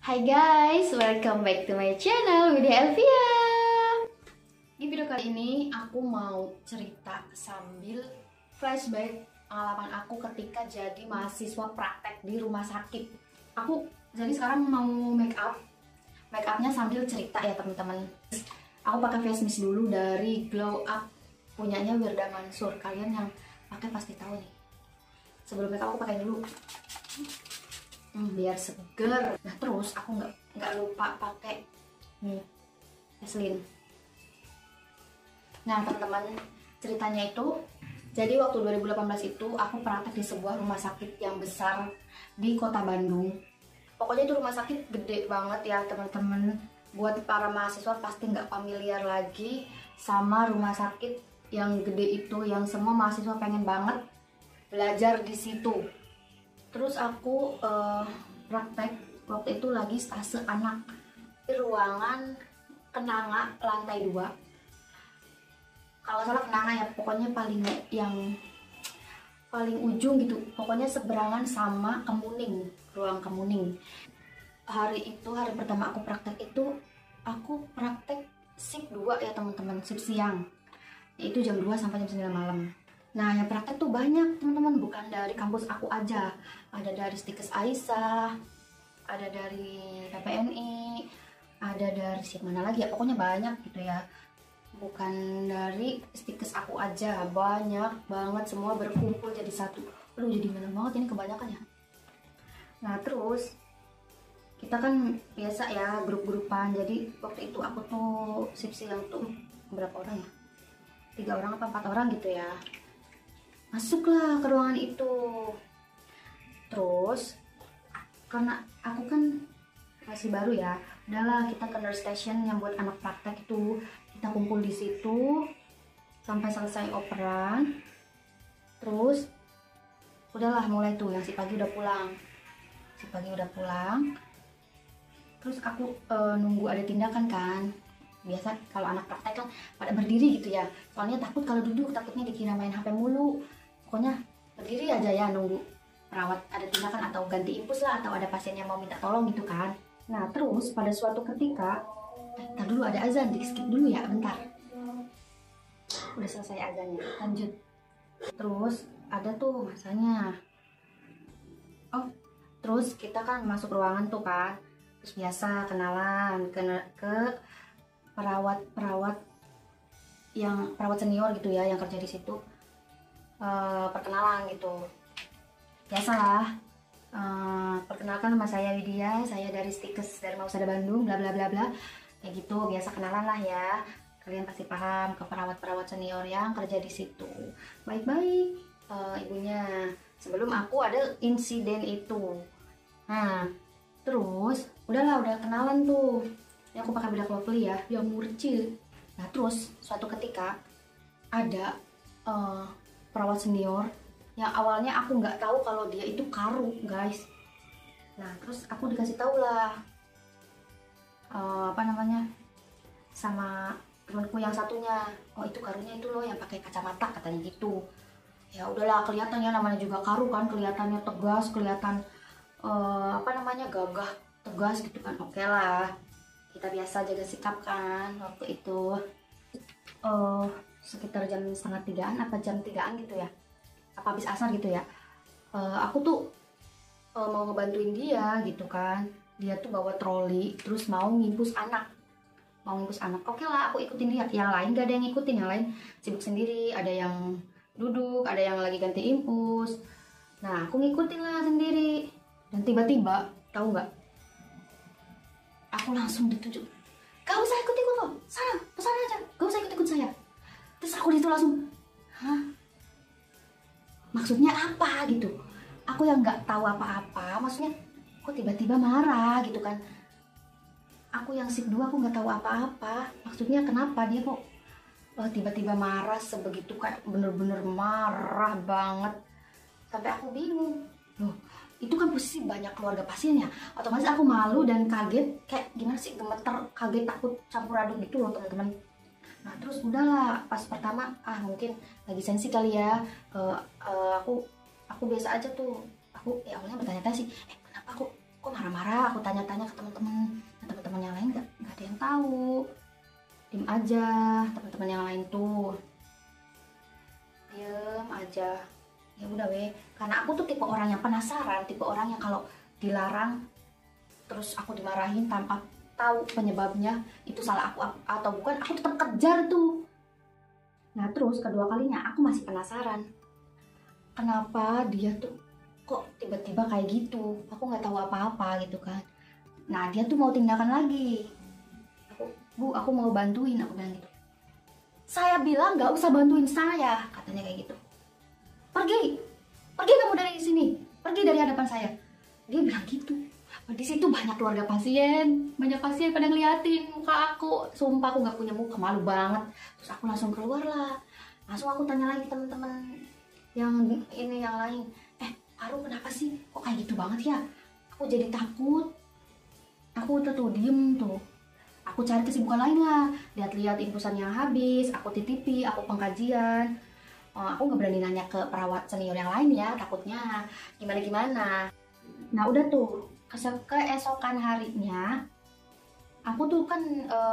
Hai guys, welcome back to my channel Widya Elvia. Di video kali ini aku mau cerita sambil flashback pengalaman aku ketika jadi mahasiswa praktek di rumah sakit. Aku jadi sekarang mau make upnya sambil cerita ya teman-teman. Aku pakai face mist dulu dari Glow Up punyanya Wirda Mansur. Kalian yang pakai pasti tahu nih. Sebelum make up aku pakai dulu. Biar seger. Nah terus aku nggak lupa pakai Vaseline. Nah teman-teman, ceritanya itu jadi waktu 2018 itu aku praktek di sebuah rumah sakit yang besar di kota Bandung. Pokoknya itu rumah sakit gede banget ya teman-teman. Buat para mahasiswa pasti nggak familiar lagi sama rumah sakit yang gede itu, yang semua mahasiswa pengen banget belajar di situ. Terus aku praktek waktu itu lagi stase anak di ruangan kenanga lantai 2. Kalau salah kenanga ya, pokoknya yang paling ujung gitu. Pokoknya seberangan sama kemuning, ruang kemuning. Hari pertama aku praktek itu, aku praktek shift 2 ya teman-teman, shift siang. Itu jam 2 sampai jam 9 malam. Nah, yang praktek tuh banyak teman-teman, bukan dari kampus aku aja. Ada dari Stikes Aisyah, ada dari PPNI, ada dari siapa mana lagi ya, pokoknya banyak gitu ya. Bukan dari Stikes aku aja, banyak banget, semua berkumpul jadi satu. Aduh, jadi banyak banget ini kebanyakan ya. Nah, terus kita kan biasa ya grup-grupan. Jadi waktu itu aku tuh shift siang tuh berapa orang ya? 3 orang apa 4 orang gitu ya. Masuklah ke ruangan itu. Terus karena aku kan masih baru ya, udahlah kita ke nurse station yang buat anak praktek itu. Kita kumpul di situ sampai selesai operan. Terus udahlah mulai tuh, yang si pagi udah pulang. Terus aku nunggu ada tindakan kan. Biasa kalau anak praktek kan pada berdiri gitu ya, soalnya takut kalau duduk, takutnya dikira main HP mulu. Pokoknya berdiri aja ya, nunggu perawat ada tindakan atau ganti infus lah, atau ada pasien yang mau minta tolong gitu kan. Nah terus pada suatu ketika, ntar dulu ada azan, di skip dulu ya bentar. Udah selesai azannya, lanjut. Terus ada tuh masanya. Terus kita kan masuk ruangan tuh kan, terus biasa kenalan ke perawat senior gitu ya yang kerja di situ. Perkenalan gitu biasalah. Perkenalkan, nama saya Widya, saya dari Stikes, dari Mausada Bandung, bla bla bla bla, kayak gitu. Biasa kenalan lah ya, kalian pasti paham. Ke perawat senior yang kerja di situ, baik-baik ibunya sebelum aku ada insiden itu. Nah terus udah kenalan tuh ya, aku pakai bedak lovely ya yang murcil. Nah terus suatu ketika ada perawat senior yang awalnya aku nggak tahu kalau dia itu karu guys. Nah terus aku dikasih tahu lah sama temanku yang satunya, oh itu karunya itu loh yang pakai kacamata, katanya gitu. Ya udahlah, kelihatan ya, namanya juga karu kan, kelihatannya tegas, kelihatan gagah, tegas gitu kan. Oke lah, kita biasa jaga sikap kan. Waktu itu sekitar jam setengah 3-an apa jam 3-an gitu ya, apa habis asar gitu ya. Aku tuh mau ngebantuin dia gitu kan. Dia tuh bawa troli terus mau ngimpus anak. Oke lah, aku ikutin dia. Yang lain gak ada yang ngikutin, yang lain sibuk sendiri, ada yang duduk, ada yang lagi ganti infus. Nah aku ngikutin lah sendiri. Dan tiba-tiba tahu nggak, aku langsung ditunjuk, gak usah ikut-ikut loh, sana aja, gak usah ikut-ikut saya. Terus aku disitu langsung, hah? Maksudnya apa gitu? Aku yang nggak tahu apa-apa, maksudnya kok tiba-tiba marah gitu kan. Aku yang shift 2, aku nggak tahu apa-apa. Maksudnya kenapa dia kok tiba-tiba marah sebegitu, kayak bener-bener marah banget. Sampai aku bingung, loh itu kan posisi banyak keluarga pasiennya, otomatis aku malu dan kaget, kayak gimana sih, gemeter, kaget, takut, campur aduk gitu loh teman-teman. Nah terus udahlah, pas pertama mungkin lagi sensi kali ya. Aku biasa aja tuh, aku ya awalnya bertanya-tanya sih, kenapa kok marah-marah. Aku tanya-tanya ke teman-teman tahu. Diem aja, teman-teman yang lain tuh diem aja. Ya udah weh, karena aku tuh tipe orang yang penasaran, tipe orang yang kalau dilarang terus aku dimarahin tanpa tahu penyebabnya itu salah aku atau bukan, aku tetap kejar tuh. Nah terus kedua kalinya aku masih penasaran, kenapa dia tuh kok tiba-tiba kayak gitu, aku nggak tahu apa-apa gitu kan. Nah dia tuh mau tindakan lagi, Bu aku mau bantuin, aku bilang gitu. Saya bilang nggak usah bantuin saya, katanya kayak gitu. Pergi kamu dari sini, pergi dari hadapan saya, dia bilang gitu. Di situ banyak keluarga pasien, banyak pasien pada ngeliatin muka aku, sumpah aku nggak punya muka, malu banget. Terus aku langsung keluar lah, langsung aku tanya lagi teman-teman yang ini yang lain, Aru kenapa sih kok kayak gitu banget ya? Aku jadi takut, aku tuh diem tuh. Aku cari kesibukan lain lah, lihat-lihat infusan yang habis, aku titipi, aku pengkajian. Aku nggak berani nanya ke perawat senior yang lain ya, takutnya gimana-gimana. Nah udah tuh, keesokan harinya, aku tuh kan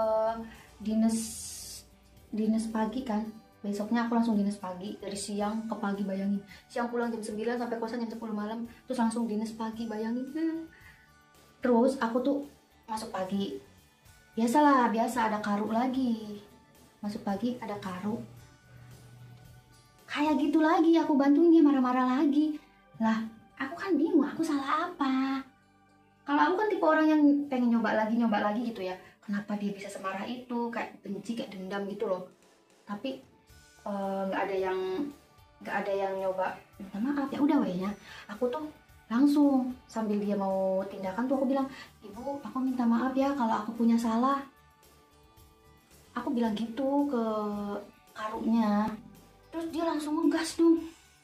dinas pagi kan. Besoknya aku langsung dinas pagi, dari siang ke pagi, bayangin. Siang pulang jam 9 sampai kosan jam 10 malam, terus langsung dinas pagi, bayangin. Terus aku tuh masuk pagi. Biasalah, biasa ada karu lagi. Masuk pagi ada karu. Kayak gitu lagi, aku bantuin dia marah-marah lagi. Lah, aku kan bingung, aku salah apa? Kalau aku kan tipe orang yang pengen nyoba lagi gitu ya. Kenapa dia bisa semarah itu, kayak benci, kayak dendam gitu loh. Tapi nggak ada yang nyoba minta maaf, ya udah wehnya. Aku tuh langsung sambil dia mau tindakan tuh aku bilang, Ibu, aku minta maaf ya kalau aku punya salah. Aku bilang gitu ke karunya. Terus dia langsung ngegas dong.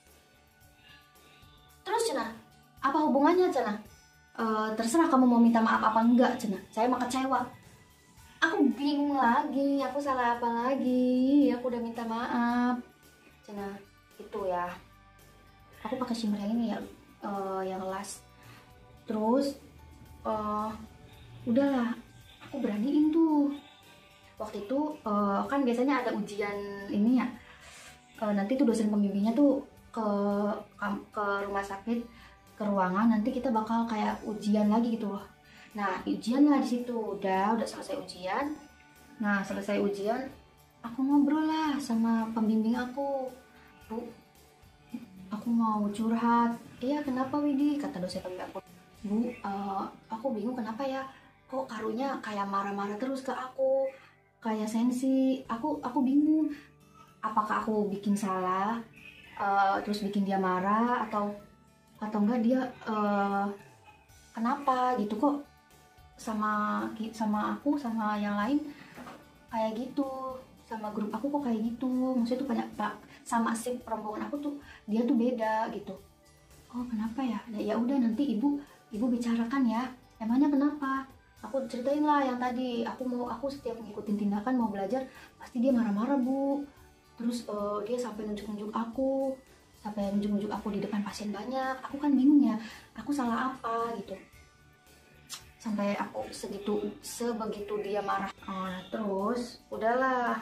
Terus Cina, apa hubungannya Cina? Terserah kamu mau minta maaf apa enggak Cina, saya mah kecewa. Aku bingung lagi, aku salah apa lagi? Aku udah minta maaf Cina, itu ya. Aku pakai shimmer yang ini ya, yang last. Terus udahlah, aku beraniin tuh. Waktu itu kan biasanya ada ujian ini ya, nanti tuh dosen pembimbingnya tuh ke rumah sakit, ke ruangan, nanti kita bakal kayak ujian lagi gitu loh. Nah ujian lah di situ, udah selesai ujian. Nah selesai ujian, aku ngobrol lah sama pembimbing aku. Bu, aku mau curhat. Iya kenapa Widi, kata dosen pembimbing aku. Bu, aku bingung kenapa ya, kok karunya kayak marah-marah terus ke aku, kayak sensi. Aku bingung, apakah aku bikin salah, terus bikin dia marah, atau enggak dia kenapa gitu, kok sama aku sama yang lain kayak gitu, sama grup aku kok kayak gitu. Maksudnya tuh banyak pak, sama si rombongan aku tuh dia tuh beda gitu. Oh kenapa ya? Ya udah nanti ibu bicarakan ya, emangnya kenapa? Aku ceritain lah yang tadi, aku setiap ngikutin tindakan mau belajar pasti dia marah-marah Bu. Terus dia sampai nunjuk-nunjuk aku di depan pasien banyak. Aku kan bingung ya, aku salah apa gitu, sampai aku sebegitu dia marah. Terus udahlah,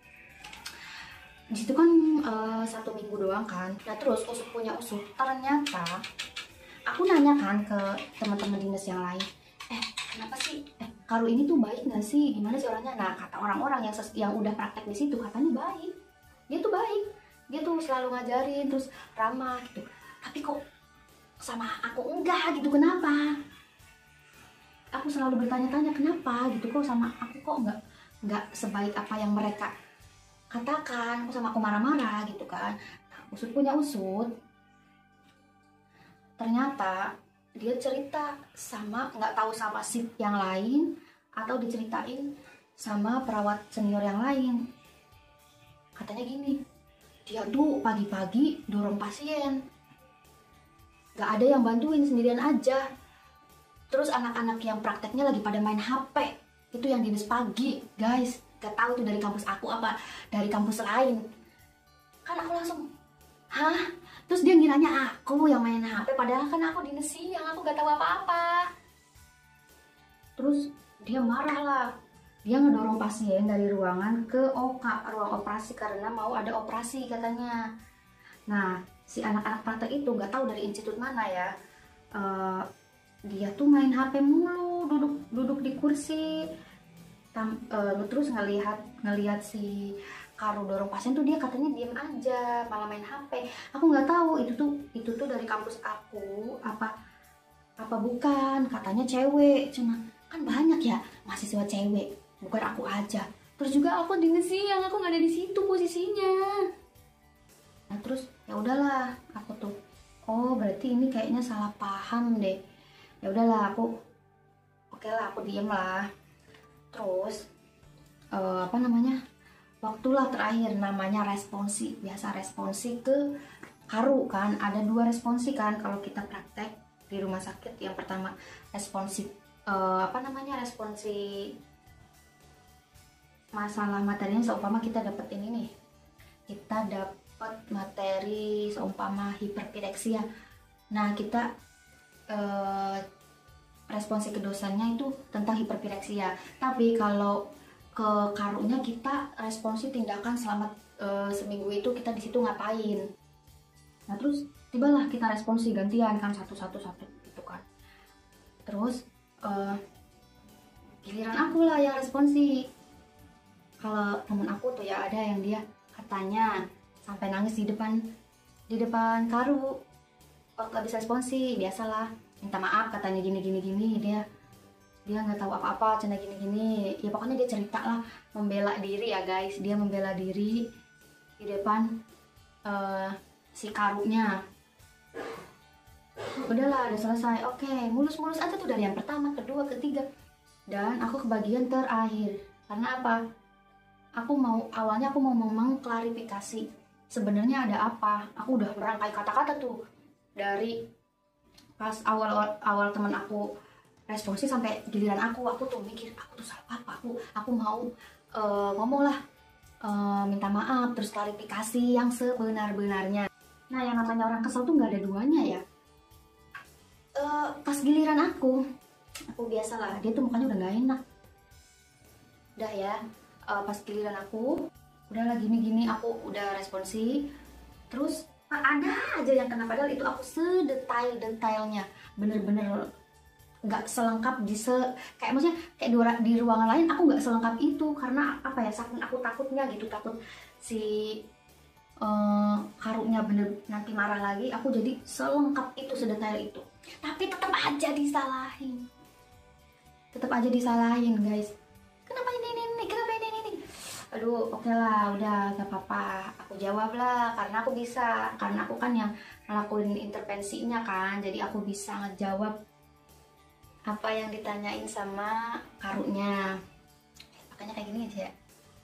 di situ kan 1 minggu doang kan. Nah terus usut punya usut, ternyata aku nanya kan ke teman-teman dinas yang lain, kenapa sih karu ini tuh baik nggak sih, gimana sih orangnya? Nah kata orang-orang yang udah praktek di situ, katanya baik. Dia tuh baik, dia tuh selalu ngajarin, terus ramah gitu. Tapi kok sama aku enggak gitu, kenapa? Aku selalu bertanya-tanya kenapa gitu, kok sama aku kok enggak sebaik apa yang mereka katakan, kok sama aku marah-marah gitu kan. Nah, usut punya usut, ternyata dia cerita sama, nggak tahu sama sip yang lain atau diceritain sama perawat senior yang lain. Katanya gini, dia tuh pagi-pagi dorong pasien, nggak ada yang bantuin, sendirian aja. Terus anak-anak yang prakteknya lagi pada main HP, itu yang dinas pagi guys. Gak tahu tuh dari kampus aku apa dari kampus lain. Kan aku langsung, hah? Terus dia ngiranya aku yang main HP, padahal kan aku dinas siang, aku gak tahu apa-apa. Terus dia marah lah, dia ngedorong pasien dari ruangan ke ruang operasi karena mau ada operasi katanya. Nah, si anak-anak praktek itu nggak tahu dari institut mana ya, dia tuh main HP mulu, duduk di kursi, terus ngelihat si Karu dorong pasien tuh dia katanya diem aja, malah main HP. Aku nggak tahu itu tuh dari kampus aku apa bukan, katanya cewek, cuma kan banyak ya mahasiswa cewek, bukan aku aja. Terus juga aku di siang, aku nggak ada di situ posisinya. Nah terus ya udahlah, aku tuh oh berarti ini kayaknya salah paham deh. Ya udahlah, oke lah, aku diem lah. Terus waktulah terakhir, namanya responsi. Biasa responsi ke Karu kan, ada 2 responsi kan kalau kita praktek di rumah sakit. Yang pertama responsi responsi masalah materinya, seumpama kita dapat ini nih, kita dapat materi seumpama hiperpireksia. Nah kita responsi ke dosennya itu tentang hiperpireksia. Tapi kalau ke Karunya kita responsi tindakan selama seminggu itu kita di situ ngapain. Nah terus tibalah kita responsi gantian kan, satu gitu kan. Terus giliran aku lah yang responsi. Kalau temen aku tuh ya ada yang dia katanya sampai nangis di depan Karu waktu habis responsi. Biasalah, minta maaf katanya gini dia nggak tahu apa-apa, cina gini ya, pokoknya dia cerita lah, membela diri ya guys. Dia membela diri di depan si Karunya. Udahlah, udah selesai. Oke, mulus-mulus aja tuh dari yang pertama, kedua, ketiga, dan aku ke bagian terakhir. Karena apa? Awalnya aku mau mengklarifikasi sebenarnya ada apa. Aku udah merangkai kata-kata tuh dari pas awal teman aku responsi sampai giliran aku tuh mikir aku tuh salah apa. Aku mau ngomong lah, minta maaf, terus klarifikasi yang sebenar-benarnya. Nah yang namanya orang kesel tuh nggak ada duanya ya. Pas giliran aku biasalah, dia tuh mukanya udah nggak enak. Udah ya, pas giliran aku udah gini aku udah responsi, terus ada aja yang kena, padahal itu aku sedetail-detailnya, bener-bener nggak selengkap kayak maksudnya kayak di ruangan lain aku nggak selengkap itu. Karena apa ya, saking aku takutnya gitu, takut si Karunya bener nanti marah lagi, aku jadi selengkap itu, sedetail itu. Tapi tetap aja disalahin guys. Kenapa ini aduh, oke lah, udah gak apa-apa, aku jawab lah, karena aku bisa, karena aku kan yang ngelakuin intervensinya kan, jadi aku bisa ngejawab apa yang ditanyain sama Karunya. Makanya kayak gini aja ya.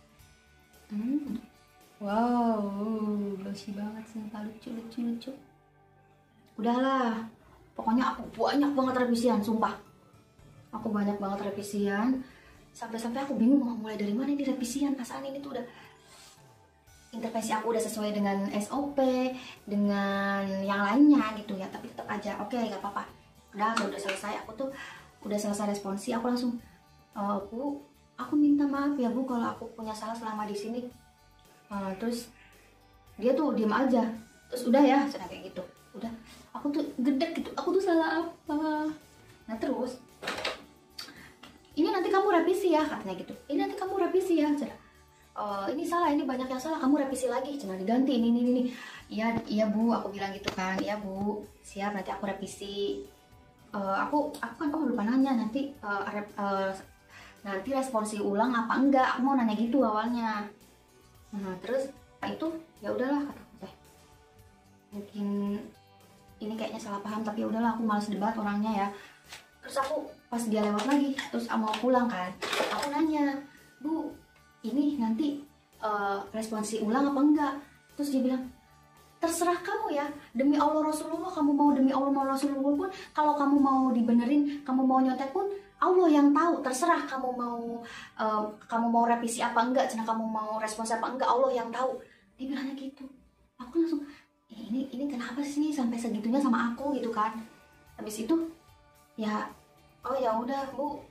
Wow, glossy banget sih, lucu. Udahlah, pokoknya aku banyak banget revisian, sumpah. Aku banyak banget revisian, sampai aku bingung mau mulai dari mana ini revisian. Perasaan ini tuh udah, intervensi aku udah sesuai dengan SOP, dengan yang lainnya gitu ya, tapi tetap aja oke, gak apa-apa. Udah selesai, aku tuh udah selesai responsi, aku langsung Bu, aku minta maaf ya Bu kalau aku punya salah selama di sini. Terus dia tuh diem aja, terus udah ya, sudah kayak gitu. Udah, aku tuh gedek gitu, aku tuh salah apa. Nah terus ini nanti kamu revisi ya, katanya gitu. Ini nanti kamu revisi ya, ini salah, ini banyak yang salah, kamu revisi lagi, cina diganti ini. Iya Bu, aku bilang gitu kan. Iya Bu, siap, nanti aku revisi. Aku kan lupa nanya nanti nanti responsi ulang apa enggak, aku mau nanya gitu awalnya. Nah terus itu ya udahlah, kata aku teh, mungkin ini kayaknya salah paham, tapi ya udahlah, aku males debat orangnya ya. Terus aku pas dia lewat lagi, terus mau pulang kan, aku nanya, Bu, ini nanti responsi ulang apa enggak? Terus dia bilang, terserah kamu ya, demi Allah Rasulullah, kamu mau demi Allah mau Rasulullah pun, kalau kamu mau dibenerin, kamu mau nyontek pun, Allah yang tahu. Terserah kamu mau revisi apa enggak, cina kamu mau responsi apa enggak, Allah yang tahu. Dia bilangnya gitu. Aku langsung, ini kenapa sih sampai segitunya sama aku gitu kan. Habis itu ya, oh ya udah Bu,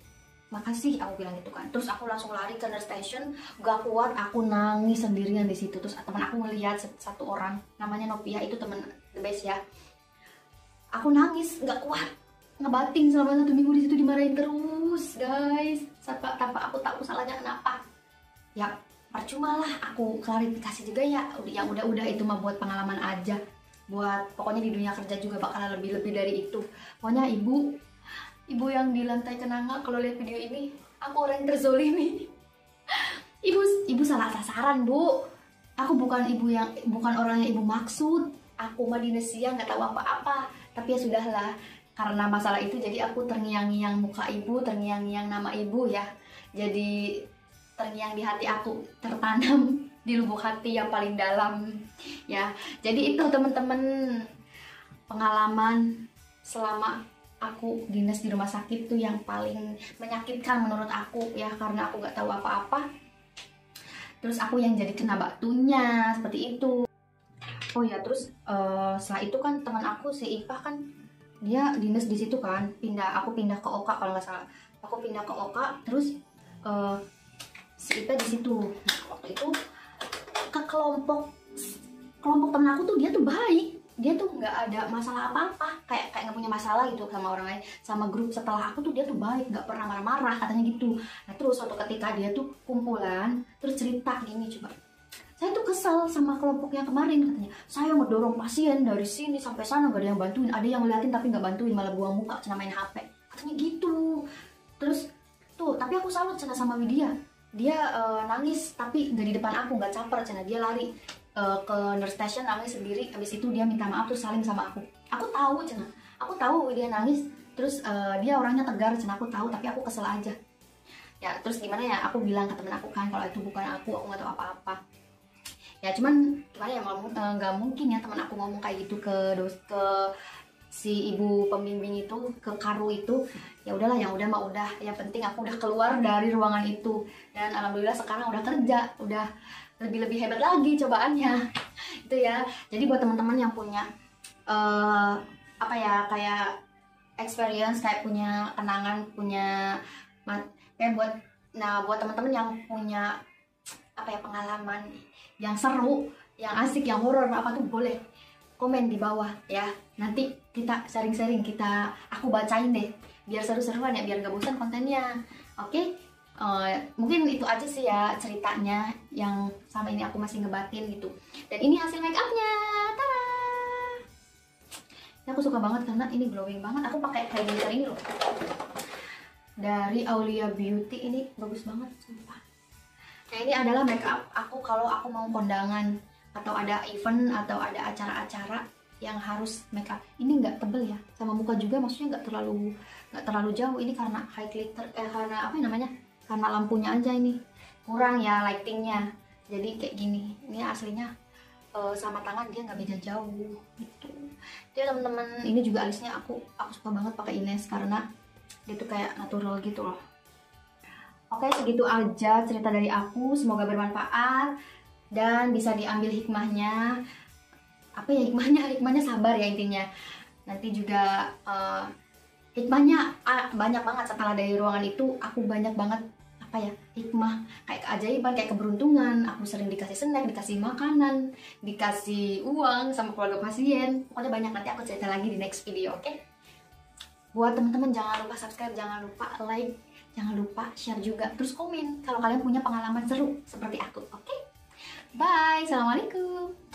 makasih, aku bilang gitu kan. Terus aku langsung lari ke nurse station, gak kuat, aku nangis sendirian di situ. Terus teman aku ngelihat satu orang namanya Novia, itu temen the best ya. Aku nangis gak kuat, ngebating selama 1 minggu di situ, dimarahin terus guys, tanpa aku tahu salahnya kenapa. Ya percuma lah aku klarifikasi juga ya, yang udah itu mah buat pengalaman aja, buat pokoknya di dunia kerja juga bakalan lebih dari itu. Pokoknya ibu yang di lantai kenanga, kalau lihat video ini, aku orang yang terzolimi. ibu salah sasaran bu. Aku bukan orang yang ibu maksud. Aku mah dinesia nggak tahu apa-apa. Tapi ya sudahlah, karena masalah itu jadi aku terngiang-ngiang muka ibu, terngiang-ngiang nama ibu ya. Jadi terngiang di hati aku, tertanam di lubuk hati yang paling dalam ya. Jadi itu teman-teman, pengalaman selama aku dinas di rumah sakit tuh yang paling menyakitkan menurut aku ya, karena aku nggak tahu apa-apa. Terus aku yang jadi kena batunya seperti itu. Oh ya, terus setelah itu kan teman aku si Ipa kan dia dinas di situ kan, aku pindah ke Oka kalau nggak salah. Aku pindah ke Oka, terus si Ipa di situ. Nah, waktu itu ke kelompok temen aku tuh, dia tuh baik, dia tuh nggak ada masalah apa-apa, kayak nggak punya masalah gitu sama orang lain, sama grup setelah aku tuh dia tuh baik, nggak pernah marah-marah katanya gitu. Nah terus suatu ketika dia tuh kumpulan, terus cerita gini, coba, saya tuh kesel sama kelompok yang kemarin, katanya saya ngedorong pasien dari sini sampai sana gak ada yang bantuin, ada yang ngeliatin tapi nggak bantuin, malah buang muka cuma main HP, katanya gitu. Terus tuh, tapi aku salut sama Widya, dia nangis tapi nggak di depan aku, nggak caper, dia lari ke nurse station nangis sendiri. Habis itu dia minta maaf terus saling sama aku. Aku tahu dia nangis, terus dia orangnya tegar, aku tahu, tapi aku kesel aja ya. Terus gimana ya, aku bilang ke temen aku kan kalau itu bukan aku nggak tahu apa-apa ya. Cuman gimana ya, nggak mungkin ya teman aku ngomong kayak gitu ke si ibu pembimbing itu, ke Karu itu. Ya udahlah, yang udah mah udah, yang penting aku udah keluar dari ruangan itu, dan alhamdulillah sekarang udah kerja, udah lebih hebat lagi cobaannya. Itu ya. Jadi buat teman-teman yang punya apa ya, kayak experience, kayak punya kenangan, kayak buat teman-teman yang punya apa ya, pengalaman yang seru, yang asik, yang horor apa tuh, boleh komen di bawah ya. Nanti kita sharing-sharing, aku bacain deh biar seru-seruan ya, biar gak bosan kontennya. Oke? Mungkin itu aja sih ya ceritanya yang sama ini aku masih ngebatin gitu. Dan ini hasil make upnya, tada! Ini aku suka banget karena ini glowing banget. Aku pakai highlighter ini loh, dari Aulia Beauty, ini bagus banget sumpah. Nah ini adalah make up aku kalau aku mau kondangan atau ada event atau ada acara-acara yang harus make up. Ini nggak tebel ya, sama muka juga, maksudnya nggak terlalu jauh. Ini karena high glitter, karena apa namanya, karena lampunya aja ini kurang ya, lightingnya. Jadi kayak gini. Ini aslinya sama tangan dia nggak beda jauh gitu. Jadi teman-teman, ini juga alisnya aku suka banget pakai Ines karena dia tuh kayak natural gitu loh. Oke, segitu aja cerita dari aku, semoga bermanfaat dan bisa diambil hikmahnya. Apa ya hikmahnya sabar ya intinya. Nanti juga hikmahnya banyak banget. Setelah dari ruangan itu aku banyak banget apa ya, hikmah, kayak keajaiban, kayak keberuntungan. Aku sering dikasih snack, dikasih makanan, dikasih uang sama keluarga pasien. Pokoknya banyak, nanti aku cerita lagi di next video, oke? Buat teman-teman jangan lupa subscribe, jangan lupa like, jangan lupa share juga, terus komen kalau kalian punya pengalaman seru seperti aku, oke? Bye, assalamualaikum.